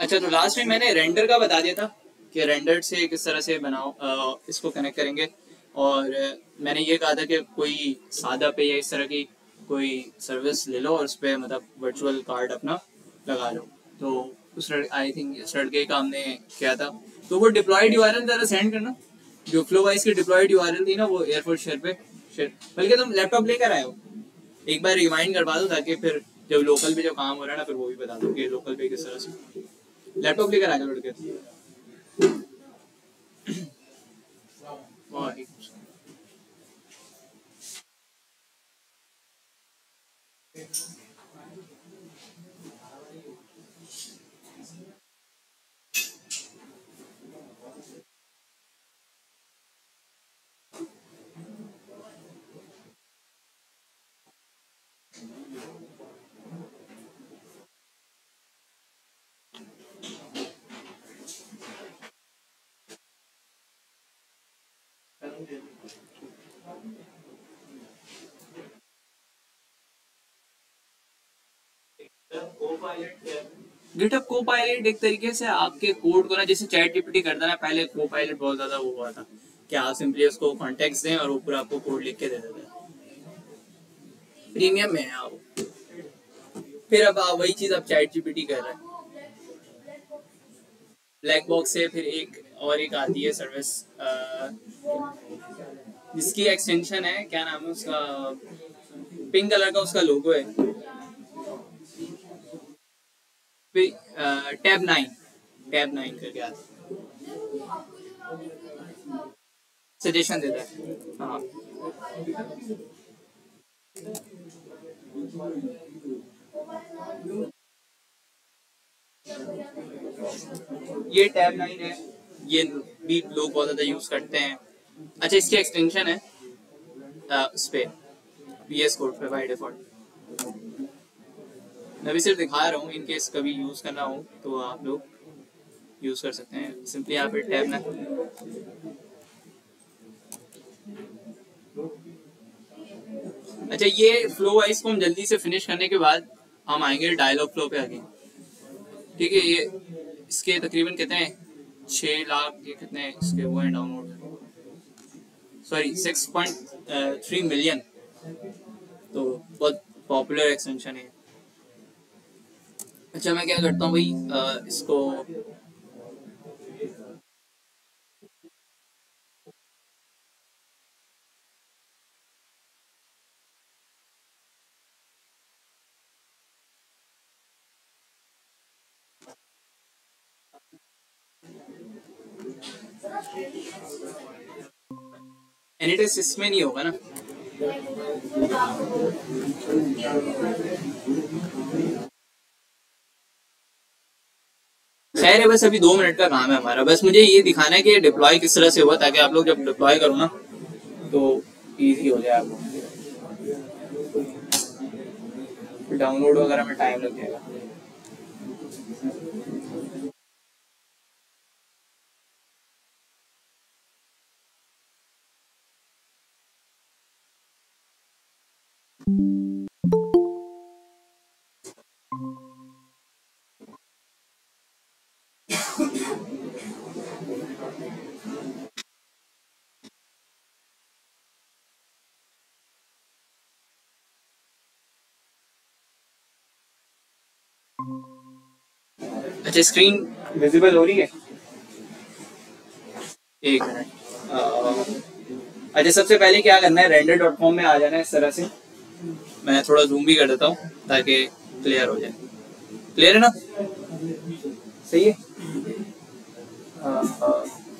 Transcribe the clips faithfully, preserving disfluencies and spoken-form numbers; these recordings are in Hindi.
अच्छा, तो लास्ट में मैंने रेंडर का बता दिया था कि रेंडर से किस तरह से बनाओ, आ, इसको कनेक्ट करेंगे। और मैंने ये कहा था कि कोई सादा पे या इस तरह की कोई सर्विस ले लो और उस पर मतलब वर्चुअल कार्ड अपना लगा लो। तो उस आई थिंक इस लड़के का हमने किया था। तो वो डिप्लॉयड यूआरएल जरा सेंड करना, जो फ्लोवाइज की डिप्लॉयड यूआरएल थी ना वो एयरफोर्स शेयर पे शेयर। बल्कि तुम लैपटॉप लेकर आए हो, एक बार रिमाइंड करवा दो ताकि फिर जब लोकल पे जो काम हो रहा है ना फिर वो भी बता दो कि लोकल पे किस तरह से। लैपटॉप लेकर आ गए लड़के। गिटहब कोपायलट एक तरीके से आपके कोड को ना, जैसे चैट जीपीटी करता ना पहले, कोपायलट बहुत ज्यादा वो हुआ था कि आप सिंपली उसको कॉन्टेक्स्ट दें और वो पूरा आपको कोड लिख के दे देता है। प्रीमियम में है आप, फिर अब आप वही चीज अब चैट जीपीटी कर रहे हैं। ब्लैक बॉक्स से फिर एक और एक आती है सर्विस जिसकी एक्सटेंशन है, क्या नाम है उसका, पिंक कलर का उसका लोगो है, टैब नाइन टैब नाइन करके आता है, सजेशन देता है। हाँ ये टैब नाइन है, ये भी लोग बहुत ज्यादा यूज करते हैं। अच्छा, इसकी एक्सटेंशन है उस पे वीएस कोड पे बाय डिफॉल्ट। मैं भी सिर्फ दिखा रहा हूँ, इन केस कभी यूज करना हो तो आप लोग यूज कर सकते हैं। सिंपली यहाँ पे टैब ना, अच्छा ये फ्लो वाइज को हम जल्दी से फिनिश करने के बाद हम आएंगे डायलॉग फ्लो पे आगे। ठीक है, ये इसके तकरीबन कितने हैं, छः लाख ये कितने इसके वो हैं download, sorry six point three million. तो बहुत पॉपुलर एक्सटेंशन है। अच्छा, मैं क्या करता हूँ भाई, आ, इसको एनीटेस इसमें नहीं होगा ना। खैर है, बस अभी दो मिनट का काम है हमारा। बस मुझे ये दिखाना है कि डिप्लॉय किस तरह से हुआ, ताकि आप लोग जब डिप्लॉय करो ना तो इजी हो जाए आपको। डाउनलोड वगैरह में टाइम लग जाएगा। अच्छा, स्क्रीन विजिबल हो रही है, एक मिनट। अच्छा, सबसे पहले क्या करना है, रेंडर डॉट कॉम में आ जाना है इस तरह से। मैं थोड़ा जूम भी कर देता हूँ ताकि क्लियर हो जाए। क्लियर है ना, सही है। आ, आ,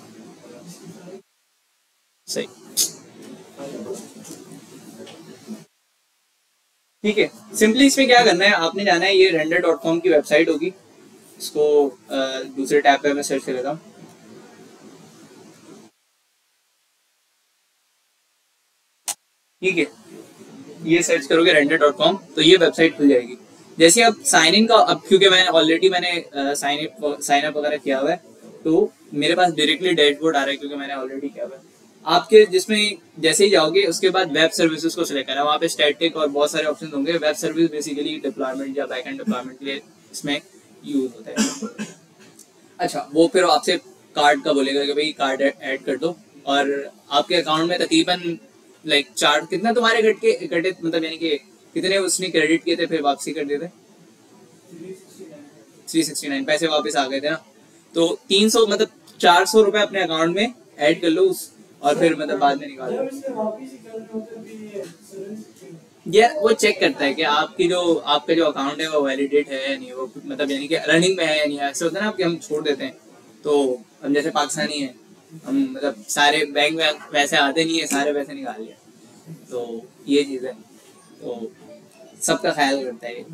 सही, ठीक है। सिंपली इसमें क्या करना है, आपने जाना है, ये रेंडर डॉट कॉम की वेबसाइट होगी, इसको दूसरे टैब पे मैं सर्च कर लेता हूँ। ठीक है, ये सर्च करोगे रेंडर डॉट कॉम तो ये वेबसाइट खुल जाएगी। जैसे अब साइन इन का, अब क्योंकि मैंने ऑलरेडी मैंने साइन अप साइन अप वगैरह किया हुआ है तो मेरे पास डायरेक्टली डैशबोर्ड आ रहा है क्योंकि मैंने ऑलरेडी किया हुआ है। आपके जिसमें जैसे ही जाओगे उसके बाद वेब सर्विसेज को सिलेक्ट करना है, वहाँ पे स्टैटिक और बहुत सारे ऑप्शन होंगे। वेब सर्विस बेसिकली डिप्लॉयमेंट या बैकएंड डिप्लॉयमेंट के लिए इसमें यूज होता है। अच्छा, वो फिर आपसे कार्ड का बोलेगा कि भाई कार्ड ऐड कर दो, और आपके अकाउंट में तकरीबन लाइक चार कितना तुम्हारे कट के कटे, मतलब यानी कि कितने उसने क्रेडिट किए थे फिर वापसी कर दिए थे? थ्री सिक्सटी नाइन पैसे वापस आ गए थे ना। तो तीन सौ मतलब चार सौ रुपए अपने अकाउंट में ऐड कर लो उस, और फिर मतलब बाद में निकाल लो। ये वो चेक करता है कि आपकी जो आपका जो अकाउंट है वो वैलिडेट है या नहीं, वो मतलब यानी कि रनिंग में है या नहीं। ऐसे होता है ना कि हम छोड़ देते हैं, तो हम जैसे पाकिस्तानी है, हम मतलब सारे बैंक में पैसे आते नहीं है, सारे पैसे निकाल लिया, तो ये चीज़ है, तो सबका ख्याल करता है।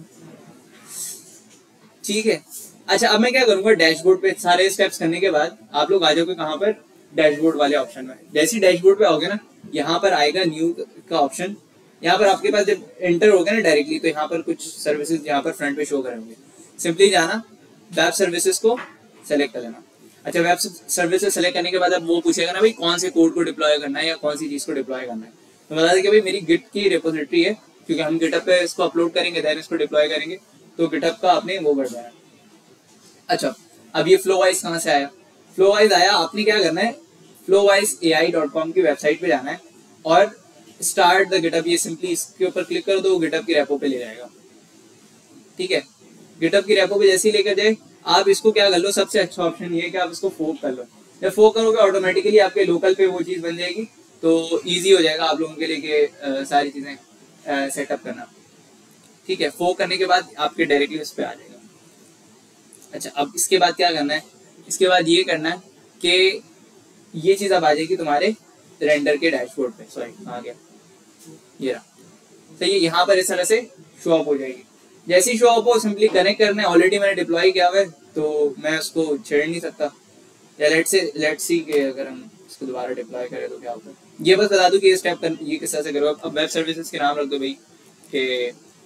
ठीक है। अच्छा, अब मैं क्या करूंगा, डैशबोर्ड पे सारे स्टेप्स करने के बाद आप लोग आ जाओगे कहाँ पर, डैशबोर्ड वाले ऑप्शन में। जैसे डैशबोर्ड पे आओगे ना, यहाँ पर आएगा न्यू का ऑप्शन। यहाँ पर आपके पास जब एंटर होगा ना डायरेक्टली, तो यहाँ पर कुछ सर्विसेज यहाँ पर फ्रंट पे शो करेंगे। सिंपली जाना, वेब सर्विसेज को सेलेक्ट कर लेना। अच्छा, वेब सर्विसेज सेलेक्ट करने के बाद अब वो पूछेगा ना भाई कौन से कोड को डिप्लॉय करना है या कौन सी चीज को डिप्लॉय करना है। तो बता दें कि भाई मेरी गिट की रिपोजिटरी है, क्योंकि हम गिटअप पे इसको अपलोड करेंगे, देन इसको डिप्लॉय करेंगे, तो गिटअप का आपने वो कर देना। अच्छा, अब ये फ्लो वाइज कहाँ से आया? फ्लो वाइज आया, आपने क्या करना है, flow wise A I dot com की वेबसाइट पे जाना है और स्टार्ट द गिटअप, ये सिंपली इसके ऊपर क्लिक कर दो, गिटअप की रेपो पे ले जाएगा। ठीक है, गिटअप की रेपो पे जैसे ही लेकर जाए, आप इसको क्या कर लो, सबसे अच्छा ऑप्शन ये है कि आप इसको फोक कर लो। जब फोक करोगे ऑटोमेटिकली आपके लोकल पे वो चीज़ बन जाएगी, तो ईजी हो जाएगा आप लोगों के लिए कि सारी चीज़ें सेटअप करना। ठीक है, फोक करने के बाद आपके डायरेक्टली उस पर आ जाएगा। अच्छा, अब इसके बाद क्या करना है, इसके बाद ये करना है कि ये चीज़ अब आ जाएगी तुम्हारे रेंडर के डैशबोर्ड पे। सॉरी, आ गया, ये रहा। तो ये यहाँ पर इस तरह से शो अप हो जाएगी। जैसे ही शो अप हो, सिंपली कनेक्ट करना है। ऑलरेडी मैंने डिप्लॉय किया हुआ है, तो मैं उसको छेड़ नहीं सकता। या लेट से लेट सी के अगर हम इसको दोबारा डिप्लॉय करें तो क्या होता है, ये बस बता दूं कि ये स्टेप कर, ये किस तरह से करो। अब वेब सर्विसेज के नाम रख दो भाई कि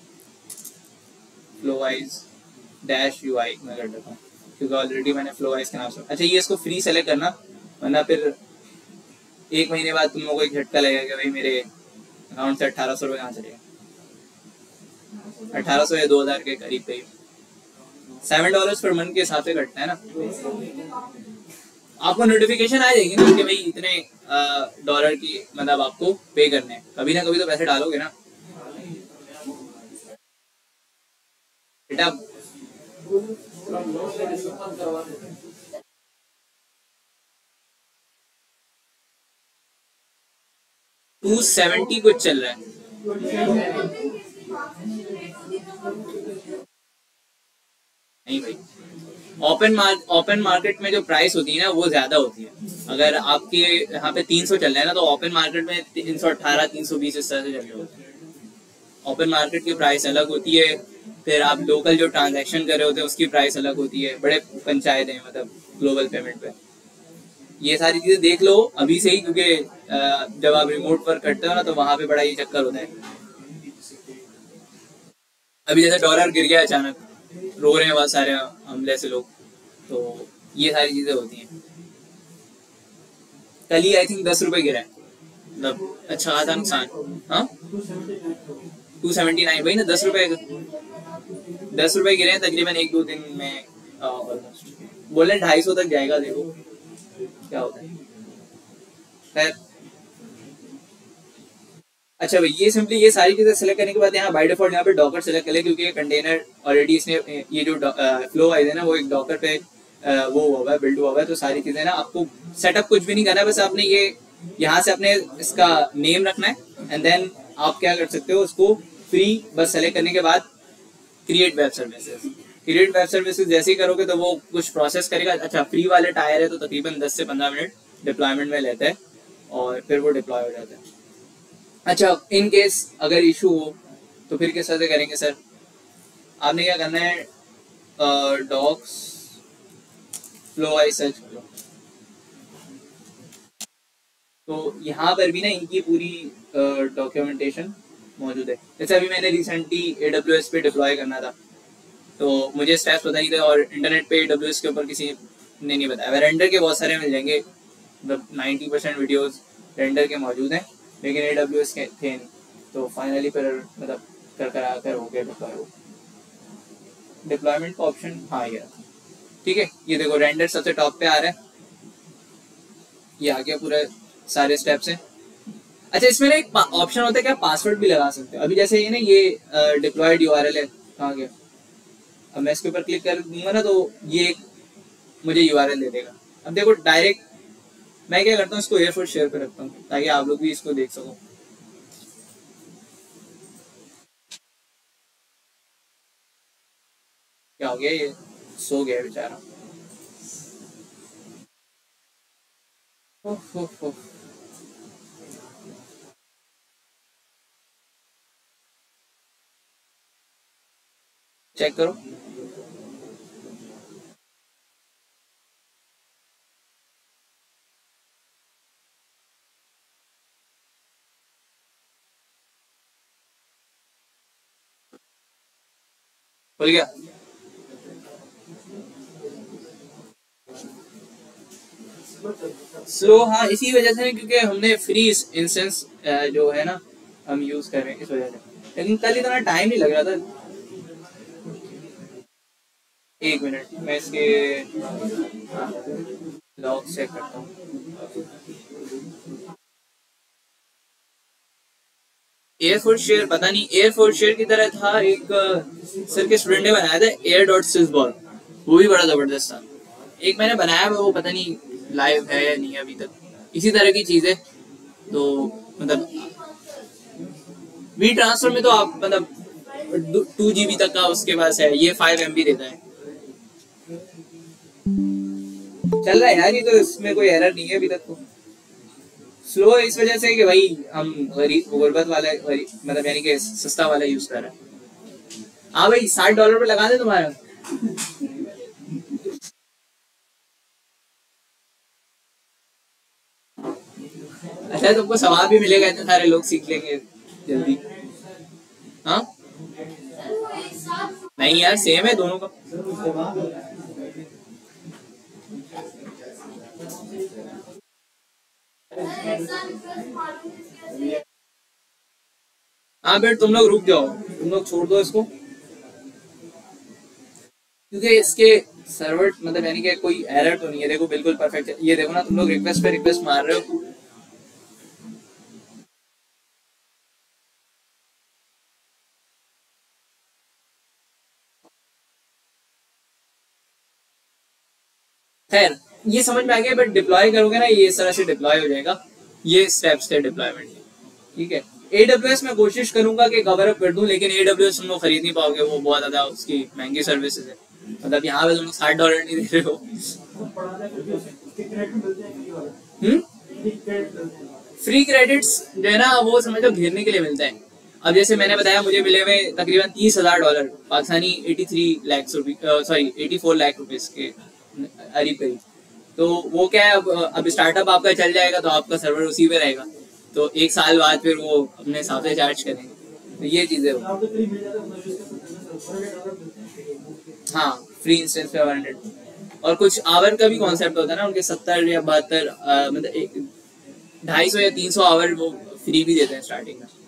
फ्लोवाइज डैश यू आई मैं कर देता हूँ, क्योंकि ऑलरेडी मैंने फ्लोवाइज के नाम से। अच्छा, ये इसको फ्री सेलेक्ट करना, वरना फिर एक महीने बाद तुम लोगों को एक झटका लगेगा कि भाई मेरे अकाउंट से अट्ठारह सौ रुपये कहाँ चले गए। अठारह सौ या दो हजार के करीब पे सेवन डॉलर पर मंथ के हिसाब से कटता है ना। आपको नोटिफिकेशन आ जाएगी ना कि भाई इतने डॉलर की मतलब आपको पे करने हैं, कभी ना कभी तो पैसे डालोगे ना बेटा। टू सेवेंटी कुछ चल रहा है। नहीं भाई, ओपन मार्क ओपन मार्केट में जो प्राइस होती है ना वो ज्यादा होती है। अगर आपके यहाँ पे तीन सौ चल रहा है ना, तो ओपन मार्केट में तीन सौ अठारह तीन सौ बीस इस तरह से चल रहे होते हैं। ओपन मार्केट की प्राइस अलग होती है, फिर आप लोकल जो ट्रांजैक्शन कर रहे होते हैं उसकी प्राइस अलग होती है। बड़े पंचायत हैं मतलब ग्लोबल पेमेंट पे। ये सारी चीजें देख लो अभी से ही, क्योंकि जब आप रिमोट वर्क करते हो ना, तो वहां पे बड़ा ये चक्कर होता है। अभी जैसे डॉलर गिर गया अचानक, रो रहे हैं बहुत सारे हम जैसे लोग, तो ये सारी चीजें होती हैं। कल ही आई थिंक दस रुपए गिरा है, मतलब अच्छा खासा नुकसान। हाँ, टू सेवेंटी नाइन भाई ना, दस रुपए दस रुपए गिरे हैं तकरीबन एक दो दिन में। ऑलमोस्ट बोले ढाई सौ तक जाएगा, देखो क्या होता है। खैर, अच्छा भाई, ये सिंपली ये सारी चीजें सेलेक्ट करने के बाद यहाँ बाय डिफॉल्ट यहाँ पे डॉकर सेलेक्ट कर ले, क्योंकि ये कंटेनर ऑलरेडी इसने ये जो फ्लो वाइज है ना वो एक डॉकर पे वो हुआ है, बिल्ड हुआ हुआ है। तो सारी चीजें ना आपको सेटअप कुछ भी नहीं करना है, बस आपने ये यहाँ से अपने इसका नेम रखना है, एंड देन आप क्या कर सकते हो, उसको फ्री बस सेलेक्ट करने के बाद create web services. Create web services जैसे ही करोगे तो वो कुछ प्रोसेस करेगा। अच्छा, फ्री वाले टायर है तो तकरीबन दस से पंद्रह मिनट डिप्लॉयमेंट में लेता है और फिर वो डिप्लॉय हो जाता है। अच्छा, इन केस अगर इशू हो तो फिर किस तरह से करेंगे सर? आपने क्या करना है, डॉक्स फ्लो आई सर्च करो, तो यहाँ पर भी ना इनकी पूरी डॉक्यूमेंटेशन मौजूद है। जैसे अभी मैंने रिसेंटली ए डब्ल्यू एस पे डिप्लॉय करना था, तो मुझे स्टेप्स पता नहीं थे, और इंटरनेट पे ए डब्ल्यू एस के ऊपर किसी ने नहीं बताया। रेंडर के बहुत सारे मिल जाएंगे, मतलब नाइन्टी परसेंट वीडियोज़ रेंडर के मौजूद हैं, लेकिन ए डब्ल्यू एस के थे नहीं। तो फाइनली फिर मतलब कर कर आकर हो गया डिप्लॉय। डिप्लॉयमेंट का ऑप्शन हाँ ये, ठीक है, ये देखो रेंडर सबसे टॉप पे आ रहा है, ये आ गया पूरा सारे स्टेप्स हैं। अच्छा इसमें ना एक ऑप्शन होता है कि आप पासवर्ड भी लगा सकते हो। अभी जैसे ये ना ये डिप्लॉयड यूआरएल है, कहाँ गया, अब मैं इसके ऊपर क्लिक कर दूंगा ना तो ये मुझे यूआरएल दे देगा। अब देखो डायरेक्ट मैं क्या करता हूँ, इसको एयरफोर्स शेयर पे रखता हूँ ताकि आप लोग भी इसको देख सको। क्या हो गया, ये सो गया बेचारा। ओह ओह ओह। चेक करो, खुल गया। स्लो, हाँ इसी वजह से, क्योंकि हमने फ्री इंस्टेंस जो है ना हम यूज कर रहे हैं इस वजह से। लेकिन कल इतना टाइम नहीं लग रहा था। एक मिनट मैं इसके लॉग चेक करता हूँ। एयरफोर्स शेयर पता नहीं, एयरफोर्स शेयर की तरह था एक सर के स्टूडेंट ने बनाया था एयर डॉट सिसबॉल, वो भी बड़ा जबरदस्त था। एक मैंने बनाया है वो पता नहीं लाइव है या नहीं अभी तक, इसी तरह की चीज है। तो मतलब वी ट्रांसफर में तो आप मतलब टू जीबी तक का उसके पास है, ये फाइव एम बी देता है। चल रहा है यार ये तो, इसमें कोई एरर नहीं है अभी तक। तो स्लो है इस वजह से कि भाई हम गरीब गुर्बत वाला मतलब यानी कि सस्ता वाला यूज कर रहे हैं। हाँ भाई साठ डॉलर पे लगा दे तुम्हारा। अच्छा तुमको सवाब भी मिलेगा, इतने सारे लोग सीख लेंगे जल्दी। हाँ नहीं यार सेम है दोनों का। हाँ बेट तुम लोग रुक जाओ, तुम लोग छोड़ दो इसको, क्योंकि इसके सर्वर मतलब यानी कि कोई एरर तो नहीं है। देखो बिल्कुल परफेक्ट है, ये देखो ना तुम लोग रिक्वेस्ट पे रिक्वेस्ट मार रहे हो। खैर ये समझ में आ गया, बट डिप्लॉय करोगे ना ये इस तरह से डिप्लॉय हो जाएगा। ये स्टेप्स थे डिप्लॉयमेंट, ठीक है। एडब्ल्यूएस मैं कोशिश करूंगा कि कवर अप कर दूं, लेकिन एडब्ल्यूएस तुम लोग खरीद नहीं पाओगे, वो बहुत ज्यादा उसकी महंगी सर्विसेज है। मतलब यहाँ पे तुम लोग साठ डॉलर नहीं दे रहे हो। हम्म फ्री क्रेडिट्स जो है ना वो समझो घेरने के लिए मिलता है। अब जैसे मैंने बताया मुझे मिले हुए तकरीबन तीस हजार dollar Pakistani eighty three lakh sorry eighty four lakh rupees के करीब करीब। तो वो क्या है, अब अब स्टार्टअप आपका चल जाएगा तो आपका सर्वर उसी पे रहेगा, तो एक साल बाद फिर वो अपने हिसाब से चार्ज करेंगे। तो ये चीजें हाँ फ्री इंस्टेंस पे हंड्रेड, और कुछ आवर का भी कॉन्सेप्ट होता है ना उनके, सत्तर या बहत्तर मतलब ढाई सौ या तीन सौ आवर वो फ्री भी देते हैं स्टार्टिंग में।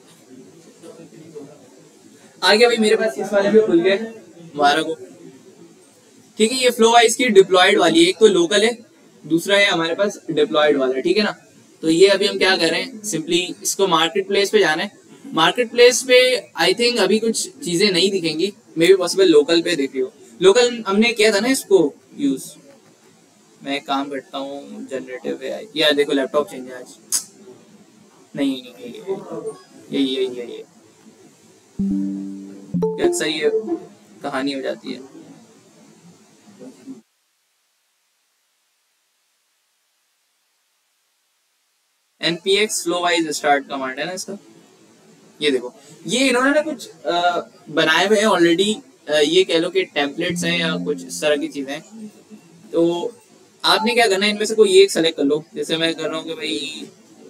आ गया भाई मेरे पास इस वाले में खुल गए बारह को। ठीक है, ये फ्लो वाइज की डिप्लॉयड वाली है, एक तो लोकल है, दूसरा है हमारे पास डिप्लॉयड वाला, ठीक है ना। तो ये अभी हम क्या कर रहे हैं, सिंपली इसको मार्केट प्लेस पे जाना है। मार्केट प्लेस पे आई थिंक अभी कुछ चीजें नहीं दिखेंगी, मे बी पॉसिबल लोकल पे दिख रही हो। लोकल हमने किया था ना इसको यूज। मैं एक काम करता हूँ जनरेटिव है यार, देखो लैपटॉप चेंज है आज। नहीं नहीं यही यही यही यही अक्सर ये कहानी हो जाती है। npx flow wise start command है ना इसका। ये देखो ये इन्होंने ना कुछ आ, बनाए हुए हैं ऑलरेडी, ये कह लो कि टेम्पलेट्स हैं या कुछ इस तरह की चीजें हैं। तो आपने क्या करना है, इनमें से कोई एक सेलेक्ट कर लो, जैसे मैं कर रहा हूँ कि भाई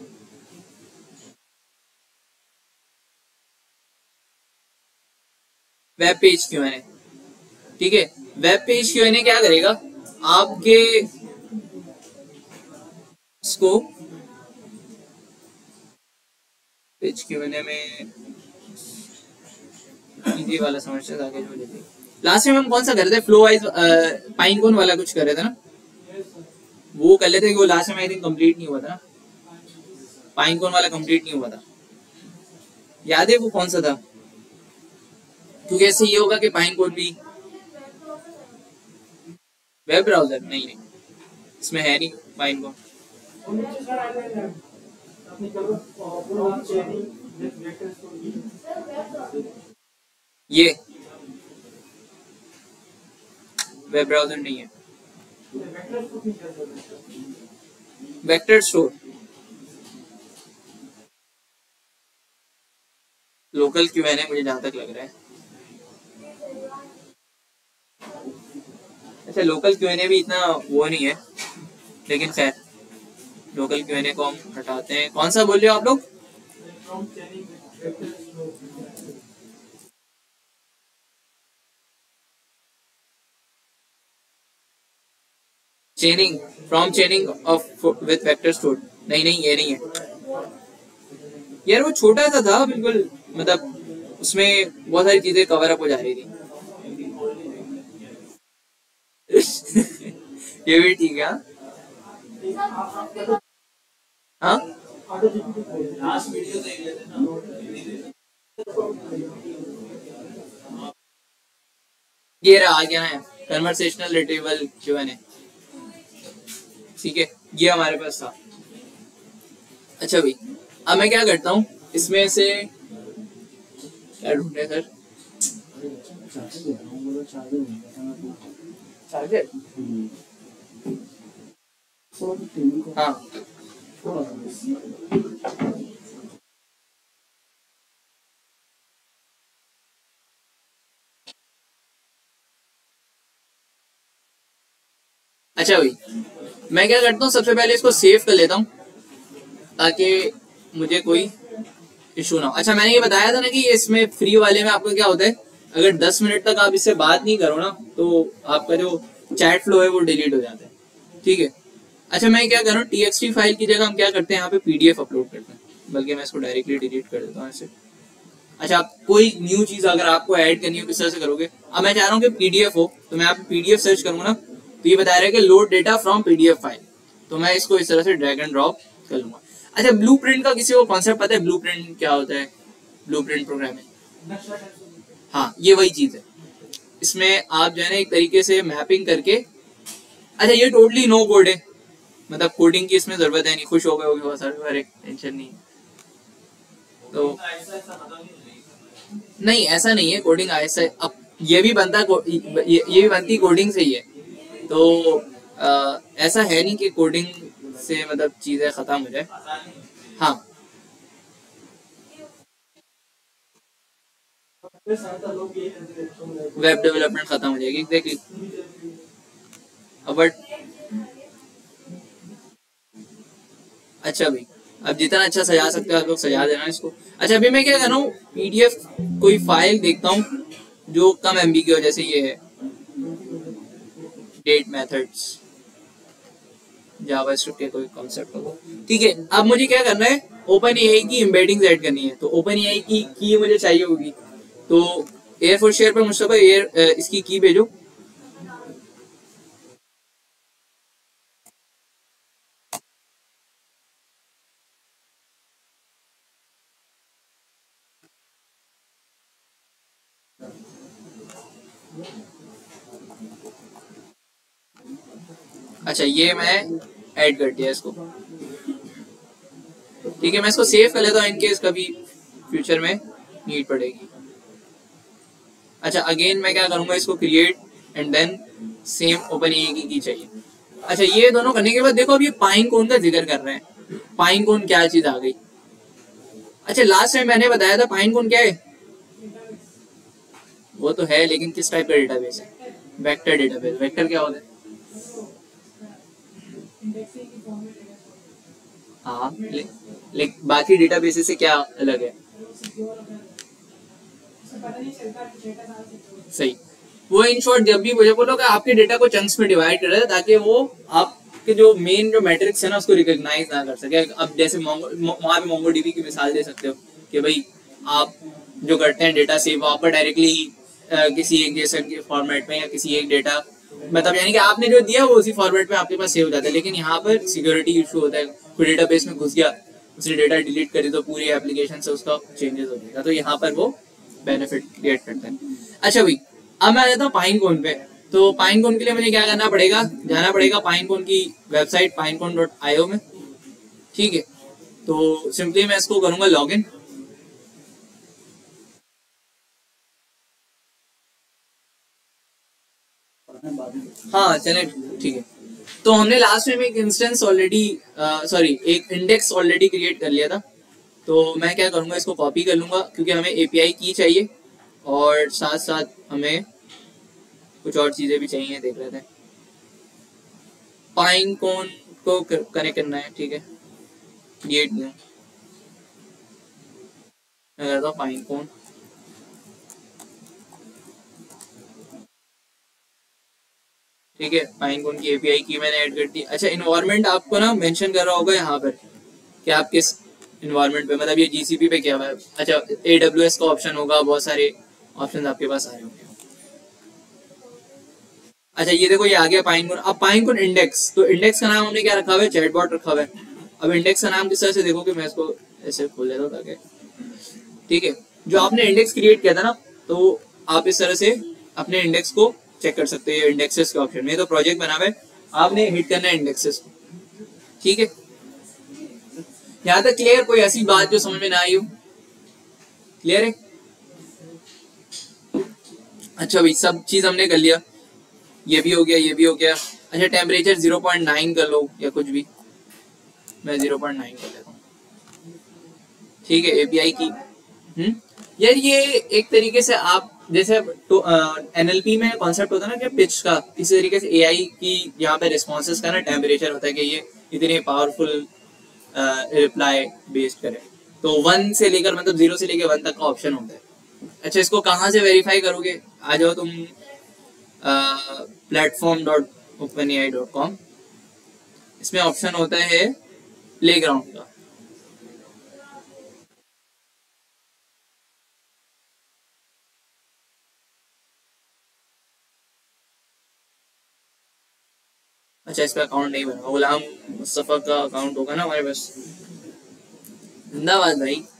वेब पेज क्यों है, ठीक है। वेब पेज क्यों है क्या करेगा, आपके इसको पेज क्यों में इजी वाला समझते आगे जो लेते लास्ट टाइम हम कौन सा कर रहे थे, फ्लो वाइज पाइन कोन वाला कुछ कर रहे थे ना, वो कर लेते, वो last time I think complete नहीं हुआ था ना, पाइन कोन वाला कंप्लीट नहीं हुआ था, याद है वो कौन सा था? क्योंकि ऐसे ये होगा कि पाइन कोन भी वेब ब्राउजर, नहीं नहीं इसमें है नहीं पाइन कोन। ये वेब ब्राउजर नहीं है, vector store, local Q N A मुझे जहां तक लग रहा है। अच्छा लोकल क्यू एन ए भी इतना वो नहीं है, लेकिन खैर लोकल क्यू एन ए को हम हटाते हैं। कौन सा बोल रहे हो आप लोग? Chaining, from chaining of with vector store, नहीं नहीं ये नहीं है यार, वो छोटा सा था बिल्कुल, मतलब उसमें बहुत सारी चीजें कवर अप हो जा रही थी। ये भी ठीक है। हाँ ये रहा, आ गया है conversational retrieval Q N A, ठीक है ये हमारे पास था। अच्छा भाई अब मैं क्या करता हूँ, इसमें से क्या ढूंढे सर, चार्जर, हाँ अच्छा भाई मैं क्या करता हूँ, सबसे पहले इसको सेव कर लेता हूँ ताकि मुझे कोई इशू ना हो। अच्छा मैंने ये बताया था ना कि इसमें फ्री वाले में आपको क्या होता है, अगर दस मिनट तक आप इससे बात नहीं करो ना तो आपका जो चैट फ्लो है वो डिलीट हो जाता है, ठीक है। अच्छा मैं क्या कर रहा हूँ, टीएक्सटी फाइल की जगह हम क्या करते हैं, यहाँ पे पीडीएफ अपलोड करते हैं, बल्कि मैं इसको डायरेक्टली डिलीट कर देता हूँ ऐसे। अच्छा कोई न्यू चीज अगर आपको ऐड करनी हो किस तरह से करोगे, अब मैं चाह रहा हूँ कि पीडीएफ हो, तो मैं आप पीडीएफ सर्च करूंगा ना, तो ये बता रहा है कि load data from PDF file, तो मैं इसको इस तरह से ड्रैग एंड ड्रॉप कर लूंगा। अच्छा ब्लूप्रिंट का किसी को कॉन्सेप्ट पता है, ब्लूप्रिंट क्या होता है? ब्लूप्रिंट प्रोग्रामिंग, हाँ ये वही चीज है, इसमें आप जो है ना एक तरीके से मैपिंग करके, अच्छा ये टोटली नो कोड है, मतलब कोडिंग की इसमें जरूरत है नहीं, खुश हो गए होगे बहुत सारे, अरे टेंशन नहीं, तो नहीं ऐसा नहीं है, कोडिंग ऐसा अब ये भी बनता ये, ये भी बनती कोडिंग से ही है, तो आ, ऐसा है नहीं कि कोडिंग से मतलब चीजें खत्म हो जाए। हाँ वेब डेवलपमेंट खत्म हो जाएगी एग्जैक्टली, बट अच्छा भाई अब जितना अच्छा सजा सकते हो आप लोग सजा देना इसको। अच्छा अभी मैं क्या कर रहा हूँ, पीडीएफ कोई फाइल देखता हूँ जो कम एमबी की हो, जैसे ये है डेट मेथड्स, जावास्क्रिप्ट के कोई कॉन्सेप्ट हो, ठीक है। अब मुझे क्या करना है, ओपन एआई की एम्बेडिंग्स ऐड करनी है, तो ओपन एआई की की मुझे चाहिए होगी, तो एयर फोर्स शेयर पर मुस्तफा एयर इसकी की भेजो। अच्छा ये मैं ऐड कर दिया इसको, ठीक है मैं इसको सेव कर लेता हूँ इनकेस कभी फ्यूचर में नीड पड़ेगी। अच्छा अगेन मैं क्या करूंगा, इसको create and then same open AI की की चाहिए। अच्छा ये दोनों करने के बाद देखो अब ये पाइन कोन का जिक्र कर रहे हैं, पाइन कोन क्या चीज आ गई। अच्छा लास्ट टाइम मैंने बताया था पाइन कोन क्या है, वो तो है लेकिन किस टाइप का डेटाबेस है, वेक्टर डेटाबेस। वेक्टर क्या होता है? हाँ ले, ले, बाकी डेटाबेस से क्या अलग है? सही, वो इन शॉर्ट जब भी मुझे बोलो कि आपके डेटा को चंक्स में डिवाइड कर रहे हैं ताकि वो आपके जो मेन जो मैट्रिक्स है ना उसको रिकॉग्नाइज ना कर सके। अब जैसे वहां पे मोंगोडीबी की मिसाल दे सकते हो कि भाई आप जो करते हैं डेटा सेव, आप डायरेक्टली किसी एक जेसन के फॉर्मेट में या किसी एक डेटा, मतलब यानी कि आपने जो दिया वो उसी फॉर्मेट में आपके पास सेव हो जाता है। लेकिन यहाँ पर सिक्योरिटी इशू होता है, कोई डेटाबेस में घुस गया, उसने डेटा डिलीट करी तो पूरी एप्लीकेशन से उसका चेंजेस हो जाएगा, तो यहाँ पर वो बेनिफिट क्रिएट करता है। अच्छा भाई, अब मैं आ जाता हूँ पाइनकोन पे। तो पाइनकोन के लिए मुझे क्या करना पड़ेगा, जाना पड़ेगा पाइनकोन की वेबसाइट पाइनकोन डॉट आई ओ में। ठीक है, तो सिंपली मैं इसको करूंगा लॉगिन। हाँ चले, ठीक है। तो हमने लास्ट में एक इंस्टेंस ऑलरेडी, सॉरी एक इंडेक्स ऑलरेडी क्रिएट कर लिया था। तो मैं क्या करूंगा, इसको कॉपी कर लूंगा क्योंकि हमें एपीआई की चाहिए और साथ साथ हमें कुछ और चीजें भी चाहिए, देख लेते हैं। पाइनकोन को कनेक्ट करना है, ठीक है। क्रिएट न्यू, मैं करता हूँ पाइनकोन। ठीक है, पाइनकोन की एपीआई की मैंने ऐड कर दी। अच्छा, इन्वायरमेंट आपको ना मेंशन कर रहा होगा यहाँ पर कि आप किस इन्वायरमेंट पे, मतलब ये जीसीपी पे क्या हुआ है। अच्छा, एडब्ल्यूएस का ऑप्शन होगा, बहुत सारे ऑप्शन आपके पास आ रहे होंगे। अच्छा ये देखो, ये आ गया पाइनकोन। अब पाइनकोन इंडेक्स, तो इंडेक्स का नाम हमने क्या रखा हुआ है, चैटबॉट रखा हुआ है। अब इंडेक्स का नाम किस तरह से देखोगे, मैं इसको ऐसे खोल लेता हूँ ताकि, ठीक है, जो आपने इंडेक्स क्रिएट किया था ना, तो आप इस तरह से अपने इंडेक्स को चेक कर सकते हैं इंडेक्सेस के ऑप्शन में। तो प्रोजेक्ट बना हुआ है, आपने हिट करना है इंडेक्सेस, ठीक है। यहाँ तक क्लियर, कोई ऐसी बात जो समझ में ना आई हो, क्लियर है। अच्छा भाई, सब चीज हमने कर लिया, ये भी हो गया, ये भी हो गया। अच्छा, टेम्परेचर ज़ीरो पॉइंट नाइन कर लो या कुछ भी, मैं ज़ीरो पॉइंट नाइन कर लेता हूँ, ठीक है। एपीआई की, हम्म यार ये एक तरीके से आप जैसे तो एनएलपी में कॉन्सेप्ट होता है ना कि पिच का, इसी तरीके से एआई की यहाँ पे रिस्पॉन्सेज का ना टेम्परेचर होता है कि ये इतने पावरफुल रिप्लाई बेस्ड करे। तो वन से लेकर, मतलब जीरो से लेकर वन तक का ऑप्शन होता है। अच्छा, इसको कहाँ से वेरीफाई करोगे, आ जाओ तुम platform dot open A I dot com, इसमें ऑप्शन होता है प्लेग्राउंड का। अच्छा, इस पे अकाउंट नहीं बना, गुलाम मुस्तफा का अकाउंट होगा ना हमारे पास। जिंदाबाद भाई।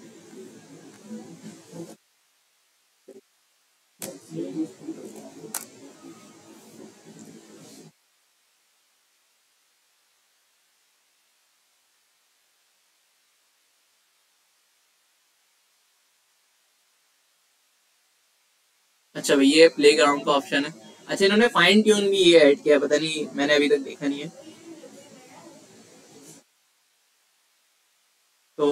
अच्छा भाई, ये प्ले ग्राउंड का ऑप्शन है। अच्छा, इन्होंने फाइन ट्यून भी ये ऐड किया, पता नहीं, मैंने अभी तक देखा नहीं है। तो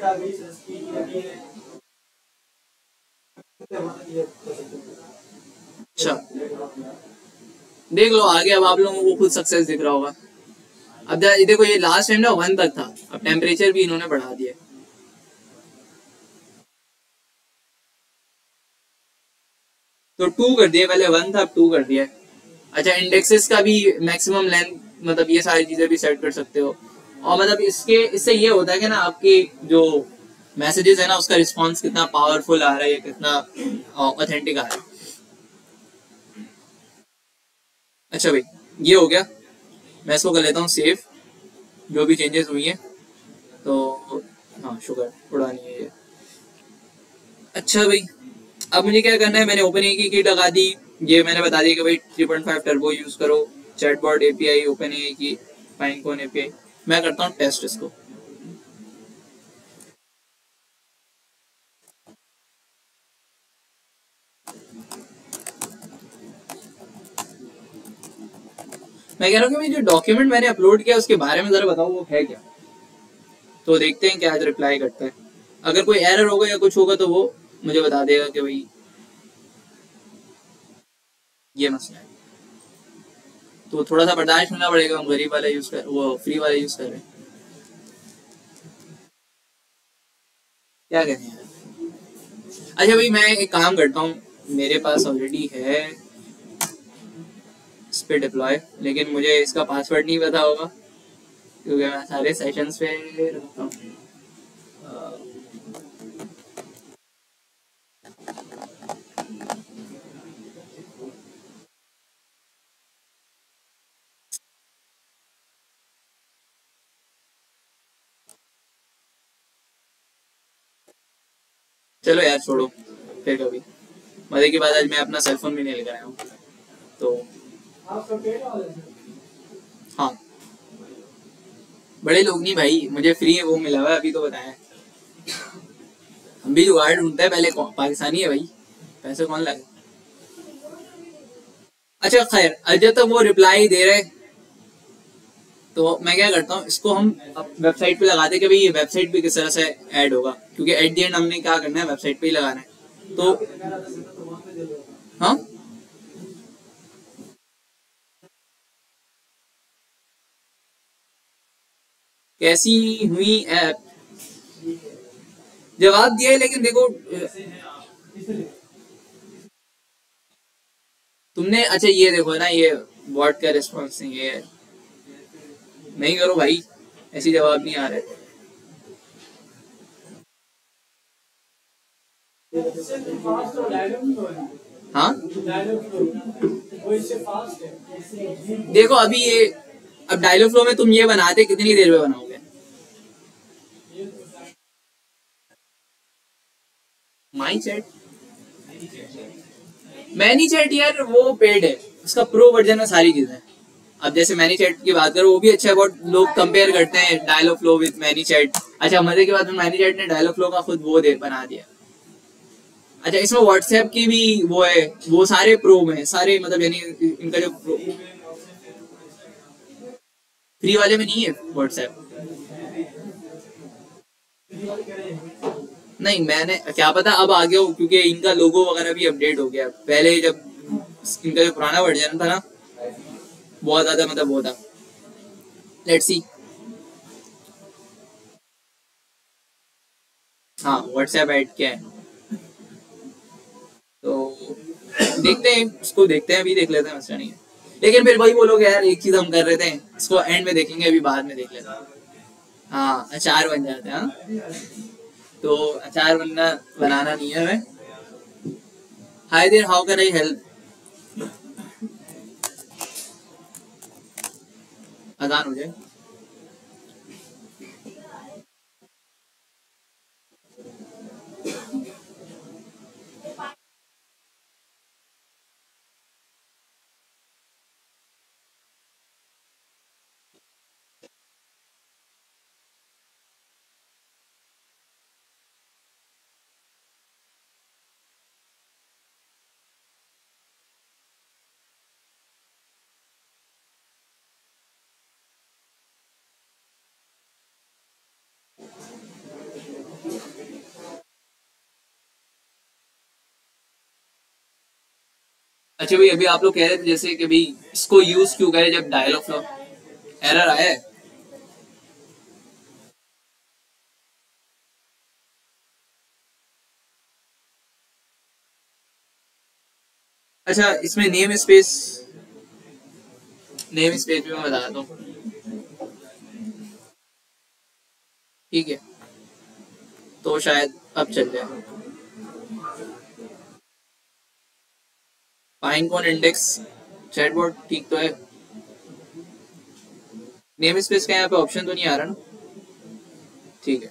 अच्छा, देख लो आगे, अब आप लोगों को खुद सक्सेस दिख रहा होगा। अब देखो, ये लास्ट टाइम ना वन तक था, अब टेम्परेचर भी इन्होंने बढ़ा दिया। तो टू कर दिया, पहले वन था अब टू कर दिया। अच्छा, इंडेक्सेस का भी मैक्सिमम लेंथ, मतलब ये सारी चीजें भी सेट कर सकते हो। और मतलब इसके इससे ये होता है कि ना आपके जो मैसेजेस है ना, उसका रिस्पांस कितना पावरफुल आ रहा है, कितना ऑथेंटिक आ रहा है। अच्छा भाई, ये हो गया, मैं इसको कर लेता हूँ सेव, जो भी चेंजेस हुई है। तो हाँ, शुगर उड़ानी है ये। अच्छा भाई, अब मुझे क्या करना है, मैंने ओपन ए की किट लगा दी, ये मैंने बता दिया कि भाई three point five turbo use करो, चैटबॉट एपीआई, ओपन ए की, पाइनकोन एपीआई। मैं करता हूँ टेस्ट इसको। मैं कह रहा हूँ कि जो डॉक्यूमेंट मैंने अपलोड किया उसके बारे में जरा बताओ, वो है क्या। तो देखते हैं क्या आज रिप्लाई करता है। अगर कोई एरर होगा या कुछ होगा तो वो मुझे बता देगा कि भाई ये मसला है। तो थोड़ा सा बर्दाश्त करना पड़ेगा, हम गरीब वाला यूज कर, वो फ्री वाला यूज कर रहे हैं, क्या कहते हैं। अच्छा भाई, मैं एक काम करता हूँ, मेरे पास ऑलरेडी है इस पे डिप्लॉय, लेकिन मुझे इसका पासवर्ड नहीं पता होगा क्योंकि मैं सारे सेशंस पे रखता हूँ। चलो यार छोड़ो, फिर कभी मजे की बात। आज मैं अपना सेलफोन भी नहीं लेकर आया हूँ तो। हाँ, बड़े लोग नहीं भाई, मुझे फ्री है वो मिला हुआ है अभी तो बताया। हम भी जुगाड़ ढूंढते हैं पहले, कौन- पाकिस्तानी है भाई, पैसे कौन लाए। अच्छा खैर, अजय तक वो रिप्लाई दे रहे, तो मैं क्या करता हूँ, इसको हम वेबसाइट पे लगा दे कि भाई ये वेबसाइट पे किस तरह से ऐड होगा, क्योंकि एट दी एंड हमने क्या करना है, वेबसाइट पे ही लगाना है तो। हाँ, कैसी हुई ऐप, जवाब दिया है लेकिन देखो तुमने। अच्छा ये देखो ना, ये बॉट का रिस्पॉन्स नहीं है, नहीं करो भाई, ऐसी जवाब नहीं आ रहे। हाँ देखो अभी ये, अब डायलॉग फ्लो में तुम ये बनाते कितनी देर में बनाओगे। माई चैट, मैनी चैट यार वो पेड है, उसका प्रो वर्जन में सारी चीजें। अब जैसे मैनी चैट की बात करो, वो भी अच्छा है, बहुत लोग कंपेयर करते हैं Dialogflow with ManyChat. अच्छा मजे की बात है, मैनी चैट ने डायलॉग फ्लो का खुद वो दे बना दिया। अच्छा इसमें व्हाट्सएप की भी वो है, वो सारे प्रो में सारे, मतलब यानी इनका जो प्रो, फ्री वाले में नहीं है व्हाट्सएप। नहीं मैंने क्या पता अब आ गया हो, क्योंकि इनका लोगो वगैरह भी अपडेट हो गया। पहले जब इनका जो पुराना वर्जन था ना, बहुत ज्यादा मतलब वो था। Let's see. हाँ व्हाट्सएप ऐड किया है तो देखते हैं, उसको देखते हैं, अभी देख लेते हैं, मसला नहीं है। लेकिन फिर वही बोलोगे यार, एक चीज हम कर रहे थे, इसको एंड में देखेंगे, अभी बाद में देख लेते हैं। हाँ अचार बन जाते हैं, हाँ तो अचार बनना बनाना नहीं है हमें। Hi there, how can I help. अजान हो जाए। अच्छा भाई, अभी आप लोग कह रहे थे जैसे कि भाई इसको यूज क्यों करें जब डायलॉग फ्लो एरर आया है। अच्छा इसमें नेम स्पेस, नेम स्पेस भी मैं बता देता हूँ, ठीक है, तो शायद अब चल जाए। पाइन कौन इंडेक्स चैटबॉट ठीक तो है। नेम स्पेस का यहाँ पे ऑप्शन तो नहीं आ रहा ना, ठीक है।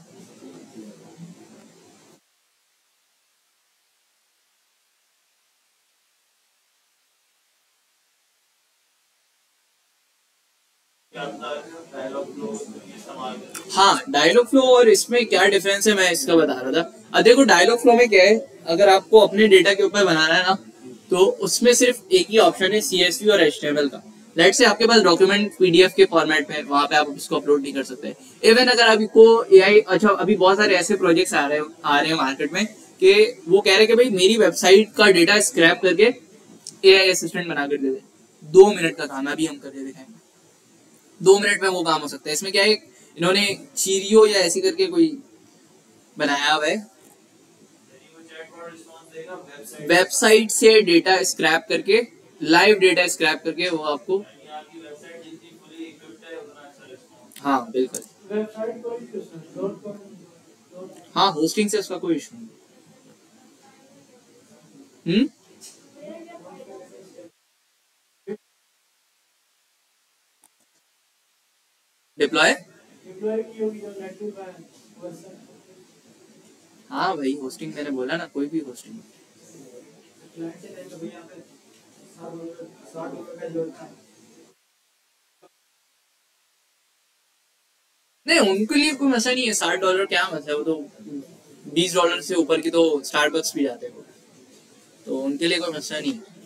हाँ डायलॉग फ्लो और इसमें क्या डिफरेंस है, मैं इसका बता रहा था। अब देखो डायलॉग फ्लो में क्या है, अगर आपको अपने डेटा के ऊपर बनाना है ना, तो उसमें सिर्फ एक ही ऑप्शन है, सीएसवी और एचटीएमएल का। लेट से आपके पास डॉक्यूमेंट पीडीएफ के फॉर्मेट में, वहां पे आप इसको अपलोड नहीं कर सकते। इवन अगर अभी को एआई, अच्छा अभी बहुत सारे ऐसे प्रोजेक्ट्स आ रहे हैं आ रहे हैं मार्केट में, कि वो कह रहे हैं कि भाई मेरी वेबसाइट का डेटा स्क्रैप करके एआई असिस्टेंट बना कर दे दे। दो मिनट का काम है, अभी हम करके दिखाएंगे। दो मिनट में वो काम हो सकता है। इसमें क्या है, इन्होंने चीरियो या ऐसी करके कोई बनाया हुआ है, वेबसाइट से डेटा स्क्रैप करके, लाइव डेटा स्क्रैप करके वो आपको। हाँ बिल्कुल। हाँ होस्टिंग से उसका कोई इशू नहीं। हम्म, डिप्लॉय, हाँ भाई, होस्टिंग मैंने बोला ना, कोई भी होस्टिंग। नहीं, उनके लिए कोई मसला नहीं है, साठ डॉलर क्या मसला है, वो तो बीस डॉलर से ऊपर की तो स्टारबक्स भी जाते हैं वो, तो उनके लिए कोई मसला नहीं है।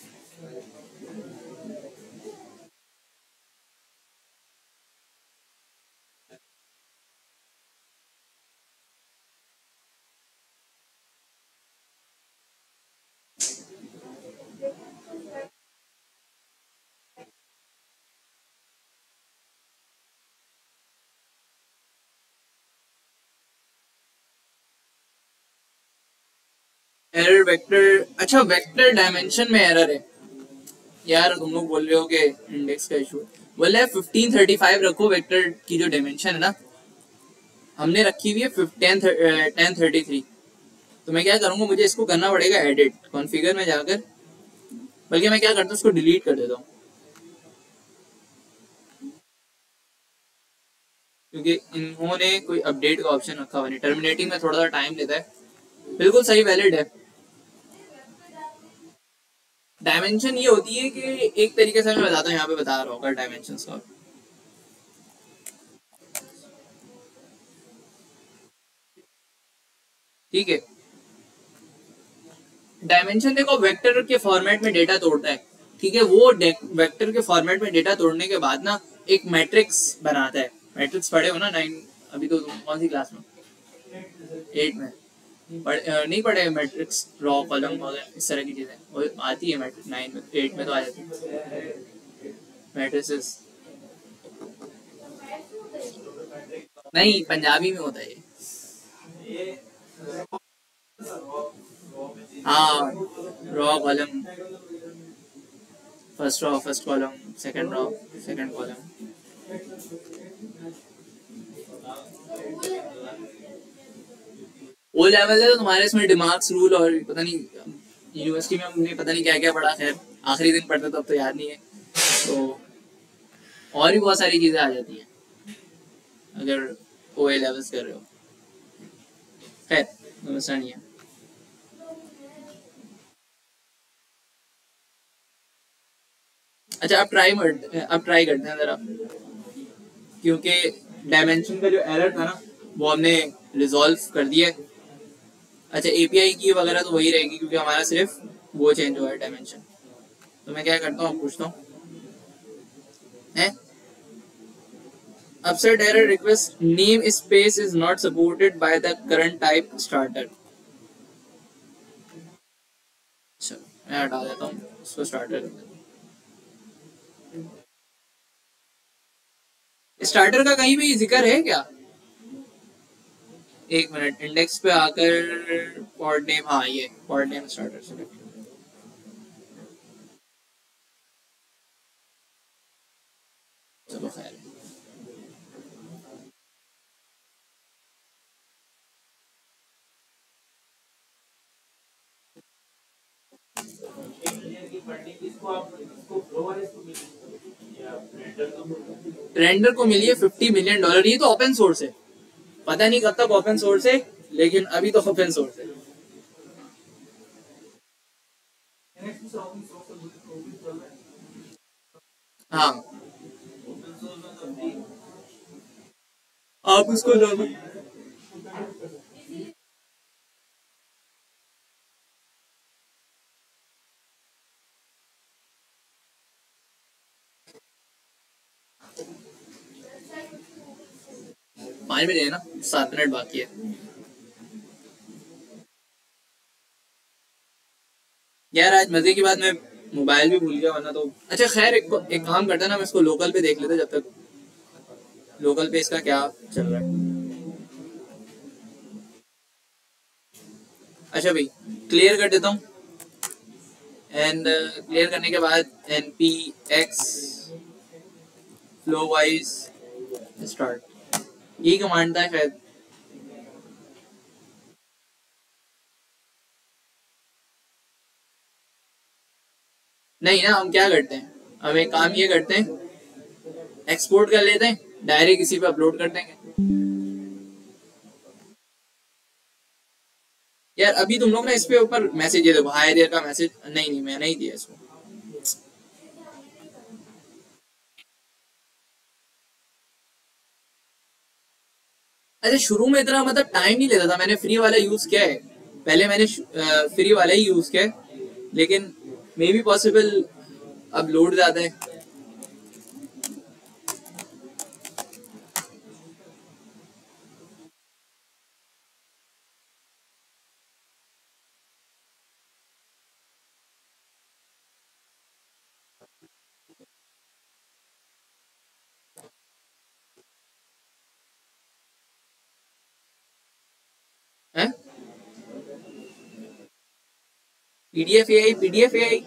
एरर वेक्टर, अच्छा वेक्टर डायमेंशन में एरर है यार, तुम लोग बोल रहे हो कि इंडेक्स का इशू है, बोले फिफ्टीन थर्टी फाइव रखो वेक्टर की जो डायमेंशन है ना, हमने रखी हुई है टेन थर्टी थ्री। तो मैं क्या करूंगा, मुझे इसको करना पड़ेगा एडिट कॉन्फ़िगर में जाकर, बल्कि मैं क्या करता हूँ उसको डिलीट कर देता हूँ, क्योंकि इन्होंने कोई अपडेट का ऑप्शन रखा हुआ नहीं, टर्मिनेटिंग में थोड़ा सा टाइम लेता है। बिल्कुल सही, वैलिड है। डायमेंशन ये होती है कि एक तरीके से मैं बताता हूँ, यहाँ पे बता रहा हूँ डायमेंशन का, ठीक है। डायमेंशन देखो वेक्टर के फॉर्मेट में डेटा तोड़ता है, ठीक है, वो वेक्टर के फॉर्मेट में डेटा तोड़ने के बाद ना एक मैट्रिक्स बनाता है। मैट्रिक्स पढ़े हो ना नाइन, अभी तो कौन सी क्लास में, एट में पढ़, नहीं पढ़े मैट्रिक्स, रॉ कॉलम वगैरह इस तरह की चीजें वो आती है मैट्रिक्स नाइन में, एट में तो आ जाती है मैट्रिसेस। नहीं, पंजाबी में होता है ये। हाँ, row column, first row first column, second row second column. O level है तो तुम्हारे इसमें डिमार्क्स रूल और पता नहीं, यूनिवर्सिटी में हमने पता नहीं क्या क्या पढ़ा, खैर आखिरी दिन पढ़ते तो अब तो याद नहीं है, तो और भी बहुत सारी चीजें आ जाती हैं अगर ओ ए लेवल्स कर रहे हो, खैर समस्या नहीं है। अच्छा, अब ट्राई अब ट्राई करते हैं जरा, क्योंकि डायमेंशन का जो एरर था ना वो हमने रिजॉल्व कर दिया है। अच्छा, एपीआई की वगैरह तो वही रहेगी, क्योंकि हमारा सिर्फ वो चेंज हुआ है डायमेंशन। तो मैं क्या करता हूँ, पूछता हूँ, upset error request name space is not supported by the current type starter। चलो मैं हटा देता हूँ उसको, स्टार्टर स्टार्टर का कहीं भी जिक्र है क्या? एक मिनट, इंडेक्स पे आकर पॉड नेम, हाँ ये पॉड नेम स्टार्टर सेलेक्ट, चलो खैर। रेंडर को मिली है फिफ्टी मिलियन डॉलर, ये तो ओपन सोर्स है, पता नहीं कब तक ओपन सोर्स है, लेकिन अभी तो ओपन सोर्स है। हाँ, आप उसको पाँच बजे है ना, सात मिनट बाकी है यार। आज मजे की बात, मैं मोबाइल भी भूल गया, वरना तो अच्छा खैर, एक, एक काम करता ना, मैं इसको लोकल पे देख लेता, जब तक लोकल पे इसका क्या चल रहा है। अच्छा भाई, क्लियर कर देता हूँ, एंड क्लियर करने के बाद N P X flow wise start, यही कमांड था शायद। नहीं ना, हम क्या करते हैं, हम एक काम ये करते हैं, एक्सपोर्ट कर लेते हैं, डायरेक्ट इसी पे अपलोड कर देंगे। यार अभी तुम लोग ना इस पे ऊपर मैसेज दे दो, हाय देयर का मैसेज, नहीं नहीं मैं नहीं दिया इसको। अच्छा शुरू में इतना मतलब टाइम नहीं लेता था, मैंने फ्री वाला यूज किया है, पहले मैंने फ्री वाला ही यूज किया है, लेकिन मे बी पॉसिबल अब लोड ज्यादा है। हैं पीडीएफ एआई, पीडीएफ एआई।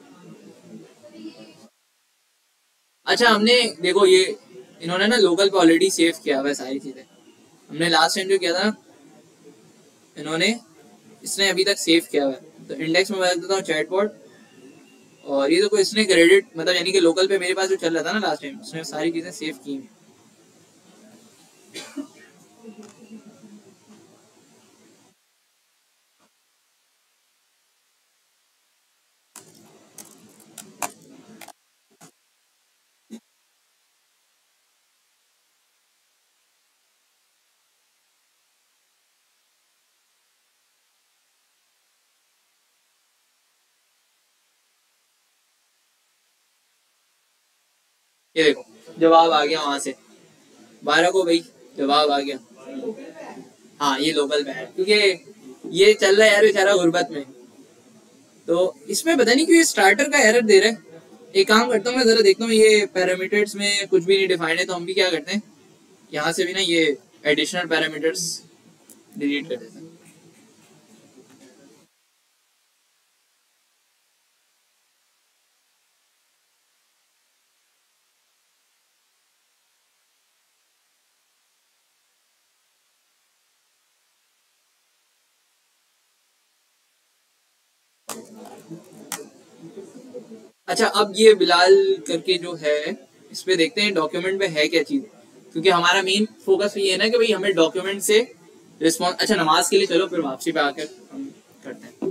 अच्छा हमने देखो ये इन्होंने ना लोकल पे ऑलरेडी सेव किया हुआ है सारी चीजें, हमने लास्ट टाइम जो किया था ना, इन्होंने इसने अभी तक सेव किया हुआ है, तो इंडेक्स में बदल देता हूँ चैटबॉट, और ये तो कोई इसने क्रेडिट मतलब यानी कि लोकल पे मेरे पास जो चल रहा था ना लास्ट टाइम, उसने सारी चीजें सेव की हैं। ये देखो जवाब आ गया वहां से, बारह को भाई जवाब आ गया। हाँ ये लोकल पे है, क्योंकि ये चल रहा है यार बेचारा गुर्बत में, तो इसमें पता नहीं क्यों ये स्टार्टर का एरर दे रहा है। एक काम करता हूँ मैं जरा देखता हूँ, ये पैरामीटर्स में कुछ भी नहीं डिफाइंड है, तो हम भी क्या करते हैं यहाँ से भी ना ये एडिशनल पैरामीटर्स डिलीट कर देते हैं। अच्छा अब ये बिलाल करके जो है, इस पे देखते हैं डॉक्यूमेंट में है क्या चीज, क्योंकि हमारा मेन फोकस ये है ना कि भाई हमें डॉक्यूमेंट से रिस्पॉन्स। अच्छा नमाज के लिए चलो फिर वापसी पे आकर हम करते हैं,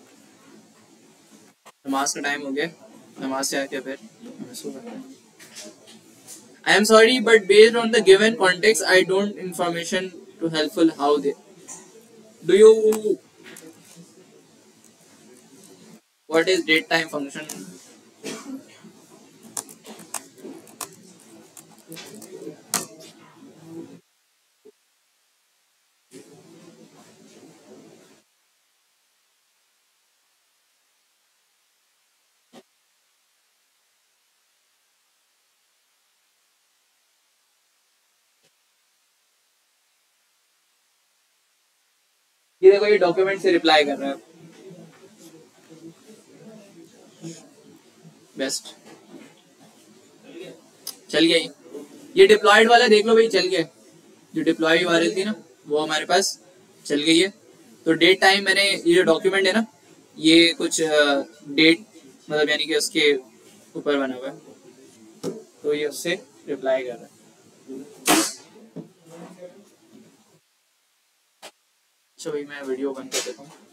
नमाज का टाइम हो गया, नमाज से आके फिर हम इसको करते हैं। I am sorry, but based on the given context, I don't information to helpful how they. Do you what is date time function? ये देखो ये डॉक्यूमेंट से रिप्लाई कर रहा है, बेस्ट चल गया ये ये डिप्लॉयड वाला देख लो भाई, चल गया, जो डिप्लॉय वाली थी ना वो हमारे पास चल गई है। तो डेट टाइम मैंने ये जो डॉक्यूमेंट है ना, ये कुछ डेट मतलब यानी कि उसके ऊपर बना हुआ है, तो ये उससे रिप्लाई कर रहा है। अच्छा भाई मैं वीडियो बंद कर देता हूँ।